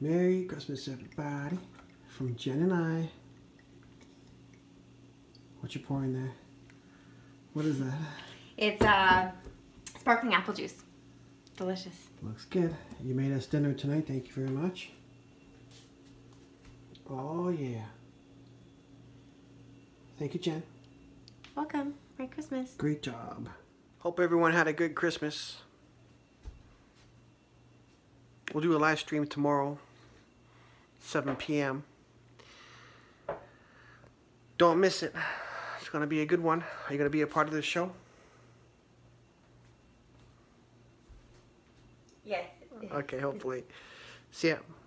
Merry Christmas, everybody. From Jen and I. What you pouring there? What is that? It's sparkling apple juice. Delicious. Looks good. You made us dinner tonight. Thank you very much. Oh, yeah. Thank you, Jen. Welcome. Merry Christmas. Great job. Hope everyone had a good Christmas. We'll do a live stream tomorrow, 7 p.m. Don't miss it. It's going to be a good one. Are you going to be a part of this show? Yes. Okay, hopefully. See ya.